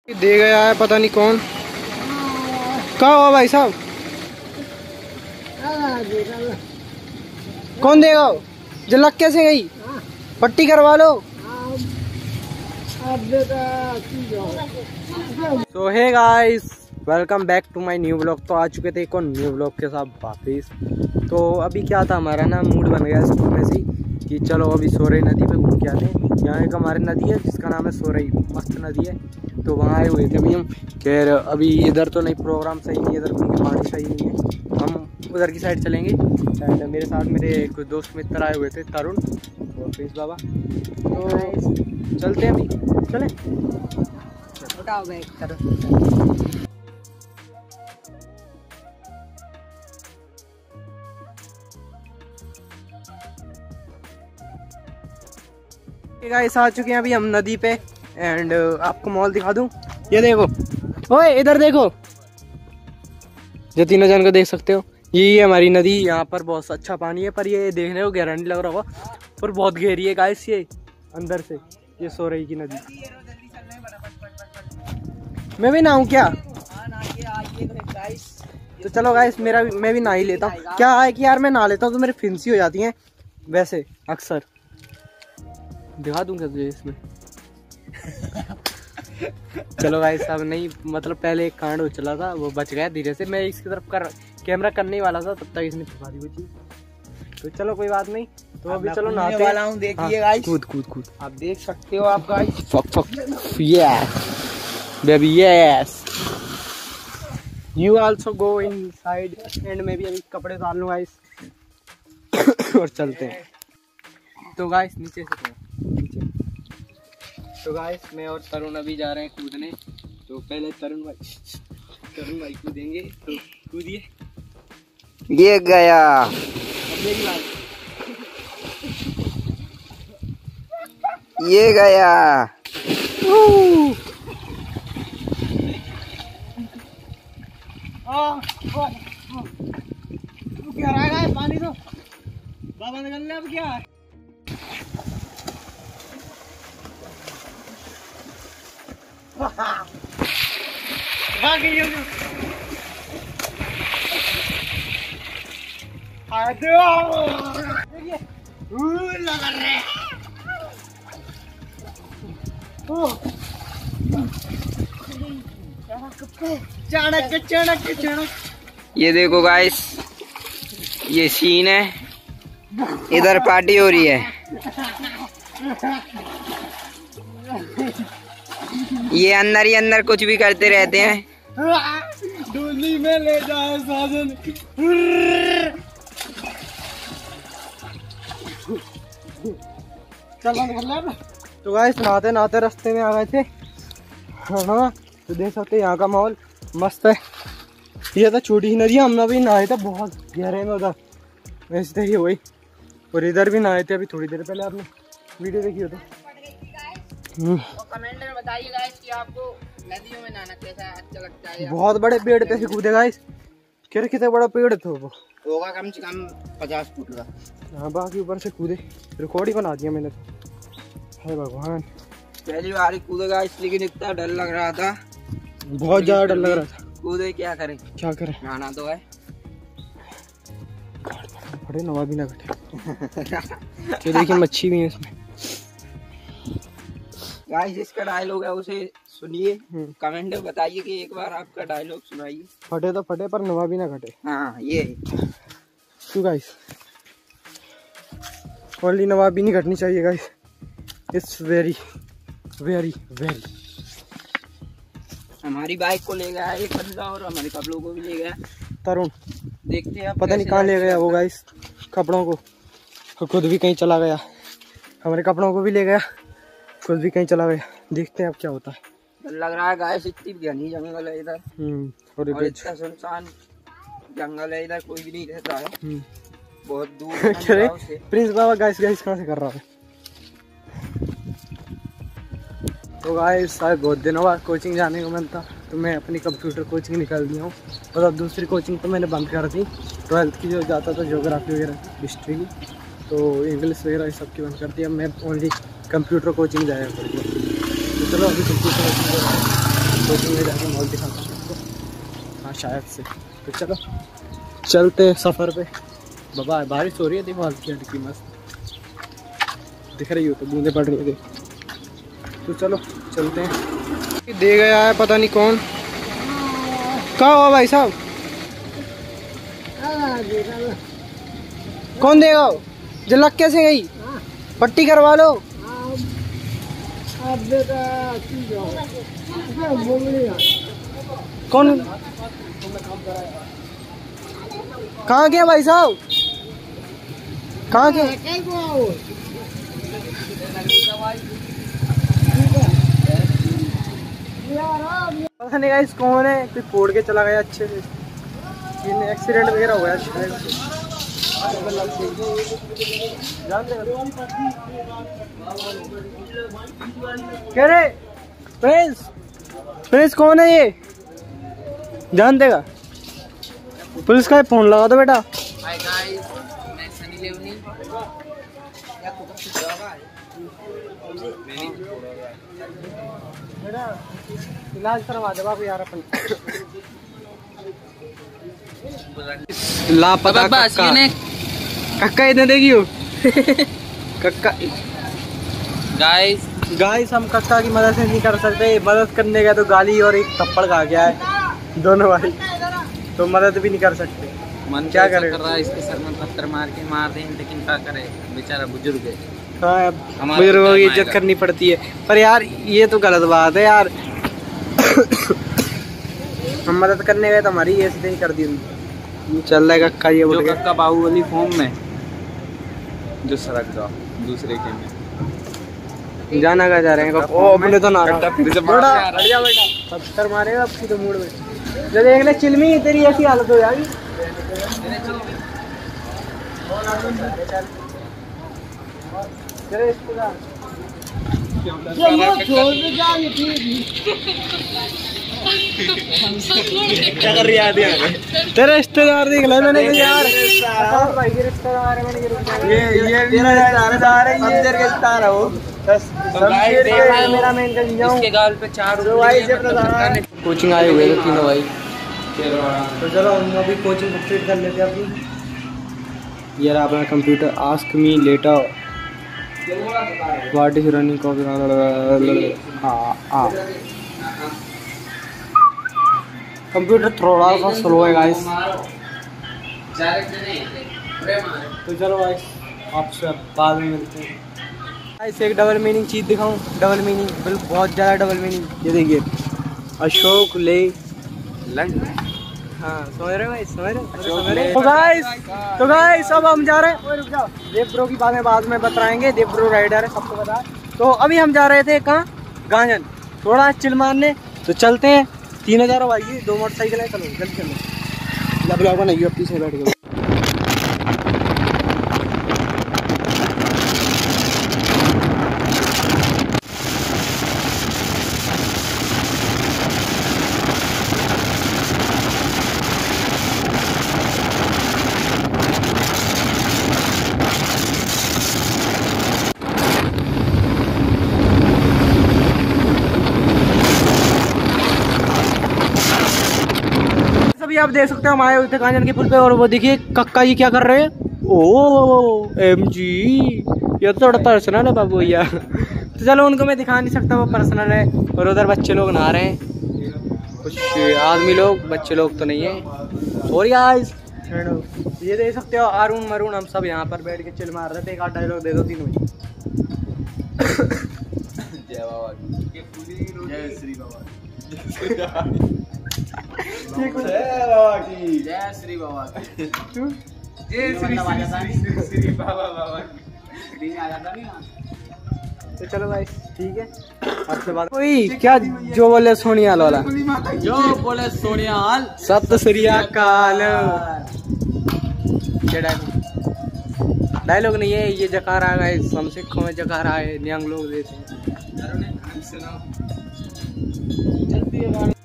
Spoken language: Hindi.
दे गया है पता नहीं कौन। कहाँ हो भाई साहब? कौन देगा? झलक कैसे गई? पट्टी करवा लो। So hey guys, welcome back to my new blog. तो आ चुके थे एक और न्यू ब्लॉग के साथ वापिस। तो अभी क्या था, हमारा ना मूड बन गया स्कूल में से कि चलो अभी सोरई नदी पे घूम के आते हैं। यहाँ एक हमारी नदी है जिसका नाम है सोरई, मस्त नदी है। तो वहाँ आए हुए थे अभी हम। खैर अभी इधर तो नहीं, प्रोग्राम सही नहीं है इधर, क्योंकि पानी सही नहीं है। हम उधर की साइड चलेंगे। एंड मेरे साथ मेरे कुछ दोस्त मित्र आए हुए थे, तरुण और प्रिंस बाबा। तो चलते हैं अभी, चलें। उठाओ बैग करो। गाइस आ चुके हैं अभी हम नदी पे। एंड आपको मॉल दिखा दूं, ये देखो। ओए इधर देखो, ये तीनों जन को देख सकते हो। यही है हमारी नदी। यहाँ पर बहुत अच्छा पानी है, पर ये देखने को गहरा नहीं लग रहा होगा, पर बहुत गहरी है गाइस ये अंदर से। ये सोरई की नदी। मैं भी नहाऊं क्या? तो चलो गाइस, मैं भी नहा ही लेता हूँ। क्या है कि यार मैं नहा लेता हूँ तो मेरी फिंसी हो जाती है वैसे अक्सर। दिखा दूंगा तुझे इसमें। चलो गाइस, अब नहीं, मतलब पहले एक कांड हो चला था, वो बच गया धीरे से। मैं इसकी तरफ कैमरा करने ही वाला था, तब तक इसने छुपा दी वो चीज। तो चलो कोई बात नहीं। तो अभी चलो नहाते वाला हूँ। देखिए गाइस, कूद आप देख सकते हो आप guys. Fuck yes baby yes, you also go inside. End में भी अभी कपड़े डाल लूँ गाइस और चलते हैं। तो गाइस नीचे से नीचे। तो गाइस मैं और तरुण अभी जा रहे हैं कूदने। तो पहले तरुण भाई कूदेंगे, तो कूदिए। ये गया, ये गया। क्या रहा है पानी, तो बाबा निकलने अब क्या है। ये देखो गाइस, ये सीन है। इधर पार्टी हो रही है। ये अंदर ही अंदर कुछ भी करते रहते हैं। डोली में ले जाओ साजन। तो गाइस नहाते नहाते रास्ते में आ गए थे। हाँ तो देख सकते हैं यहाँ का माहौल मस्त है। ये तो छोटी ही नदी है, हम अभी नहाए थे बहुत गहरे में उधर, वैसे ही वही। और इधर भी नहाए थे अभी थोड़ी देर पहले, आपने वीडियो देखी हो तो। कमेंट में बताइए गाइस कि आपको नदियों में नहाना कैसा अच्छा लगता है। बहुत बड़े पेड़ पे से कूदे गाइस। कितना बड़ा पेड़ था वो? होगा कम से कम 50 फुट का। हाँ बाकी ऊपर से कूदे, रिकॉर्ड ही बना दिया मैंने तो। हे भगवान, पहली बार ही कूदेगा इस, लेकिन इतना डर लग रहा था, बहुत ज्यादा डर लग रहा था। कूदे क्या करें नहाना तो है। बड़े नवा भी ना घटे। तो देखिए मच्छी भी है इसमें। गाइस इसका डायलॉग है, उसे सुनिए। कमेंट में बताइए कि एक बार आपका डायलॉग सुनाइए। फटे तो फटे पर नवा भी ना घटे। हाँ ये क्यों गाइस, ओनली नवा भी नहीं घटनी चाहिए guys. It's very very very. हमारी बाइक को ले गया एक बंदा और हमारे कपड़ों को भी ले गया तरुण। देखते हैं पता नहीं कहाँ ले गया वो गाइस कपड़ों को। खुद भी कहीं चला गया, हमारे कपड़ों को भी ले गया, खुद भी कहीं चला गया। देखते हैं अब क्या होता है। लग रहा है गाइस इतनी घनी जंगल है इधर। और इतना सुनसान जंगल है इधर, कोई भी नहीं रहता है। बहुत दूर। प्रिंस बाबा गाइस कहाँ से कर रहा है। तो गाइस शायद बहुत दिनों बाद कोचिंग जाने को मन था, तो मैं अपनी कंप्यूटर कोचिंग निकाल दिया हूँ। और अब दूसरी कोचिंग तो मैंने बंद कर दी। 12th की जो जाता था ज्योग्राफी वगैरह हिस्ट्री की, तो इंग्लिश वगैरह सब की बंद कर दिया। मैं ओनली कंप्यूटर कोचिंग जाया करती हूँ। तो चलो अभी कंप्यूटर कोचिंग कोचिंग में जाके मॉल दिखाता हूँ आपको। हाँ शायद से। तो चलो चलते सफ़र पे। बाबा बारिश हो रही है, देखो हल्की हल्की मस्त दिख रही हो तो बूंदे पड़ रही है। तो चलो चलते हैं। दे गया है पता नहीं कौन। कहाँ हुआ भाई साहब? कौन देगा? जलक कैसे गई? पट्टी करवा लो। कौन? कहाँ गया भाई साहब? कहाँ गया? पता नहीं गाइस कौन है, कोई फोड़ के चला गया अच्छे से। एक्सीडेंट वगैरह हो गया शायद। कह रहे प्रिंस कौन है ये? जान देगा? पुलिस का फोन लगा दो बेटा। इलाज करवा दे बाबू यार अपन। लापता कक्का इतने देगी हो। कक्का गाइस हम कक्का की मदद से नहीं कर सकते। मदद करने गया तो गाली और एक थप्पड़ खा गया है दोनों भाई, तो मदद भी नहीं कर सकते। मन क्या करे कर रहा है, इसके सर में पत्थर मार दें, लेकिन क्या करे बेचारा बुजुर्ग है। हाँ बुजुर्गों की इज्जत करनी पड़ती है, पर यार ये तो गलत बात है यार। हम मदद करने गए तो हमारी ये ऐसे नहीं कर दी। चल रहा है कक्का ये जो कक्का बाहुबली फॉर्म में जो सड़क जाओ दूसरे के में जाना का जा रहे हैं। ओ अपने तो ना पत्थर मारेगा आपकी तो मूड में। जब देख ले चिलमी तेरी ऐसी हालत हो जाएगी। क्या कर रही है तेरे रिश्तेदार देख ले मैंने यार। भाई के रिश्तेदार है, मैंने ये मेरा रिश्तेदार है, ये तेरे रिश्तेदार है वो। मेरा मैं इनका जाऊं इसके गाल पे 4 कोचिंग आए हुए थे तीनों भाई। तो चलो हम अभी कोचिंग कंप्लीट कर लेते हैं अपनी। ये रहा अपना computer. Ask me later what is running copy. हाँ कंप्यूटर थोड़ा सा स्लो है गाइस। तो चलो गाइस आपसे बाद में मिलते हैं। गाइस एक डबल मीनिंग चीज़ दिखाऊं। डबल मीनिंग बिल्कुल बहुत ज़्यादा डबल मीनिंग। ये देखिए अशोक ले लंड। हाँ समझ रहे हो भाई, समझ रहे। तो गाइस अब हम जा रहे हैं। रुक जाओ, देव ब्रो की बातें बाद में बताएंगे। देव ब्रो राइडर है, सबको पता है। तो अभी हम जा रहे थे कहाँ? गांजन थोड़ा चिल मारने। तो चलते हैं। 3000 आइए, 2 मोटरसाइकिल है। चलो जल्दी चलो। ब्लॉग बनाइए अब पीछे बैठ गए। आप देख सकते हो हम आए हुए थे कांजन के पुल पे, और वो देखिए कक्का जी क्या कर रहे हैं। ओ MG ये तो थोड़ा पर्सनल है बाबू भैया। तो चलो उनको मैं दिखा नहीं सकता, वो पर्सनल है। और उधर बच्चे लोग नहा रहे हैं, कुछ आदमी लोग, बच्चे लोग तो नहीं है। Sorry guys. ये देख सकते हो अरुण मरुण हम सब यहाँ पर बैठ के चिल मार रहे थे। एक आध डायलॉग दे दो तीनों। जय बाबा की, जय श्री बाबा जय श्री बाबा की, जय श्री बाबा की। तो चलो भाई ठीक है, आपसे बात कोई क्या जो बोले सोनियाल वाला, जो बोले सोनियाल सत श्री अकाल। डायलॉग नहीं है ये, जकारा है। हम सिखों में जकारा है, नियंग लोग देते हैं।